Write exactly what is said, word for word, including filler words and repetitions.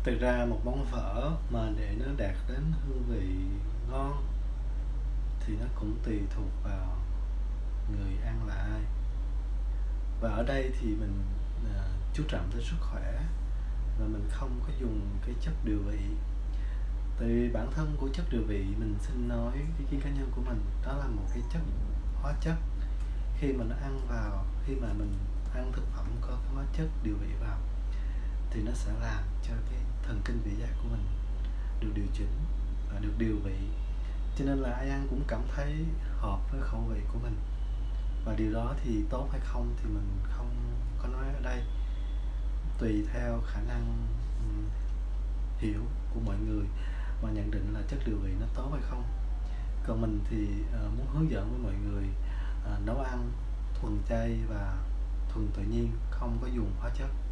Thực ra một món phở mà để nó đạt đến hương vị ngon thì nó cũng tùy thuộc vào người ăn là ai. Và ở đây thì mình à, chú trọng tới sức khỏe và mình không có dùng cái chất điều vị. Tại vì bản thân của chất điều vị, mình xin nói ý kiến cá nhân của mình, đó là một cái chất hóa chất. Khi mà nó ăn vào, khi mà mình ăn thực phẩm có cái hóa chất điều vị vào thì nó sẽ làm cho cái thần kinh vị giác của mình được điều chỉnh và được điều vị, cho nên là ai ăn cũng cảm thấy hợp với khẩu vị của mình. Và điều đó thì tốt hay không thì mình không có nói ở đây, tùy theo khả năng um, hiểu của mọi người mà nhận định là chất điều vị nó tốt hay không. Còn mình thì uh, muốn hướng dẫn với mọi người uh, nấu ăn thuần chay và thuần tự nhiên, không có dùng hóa chất.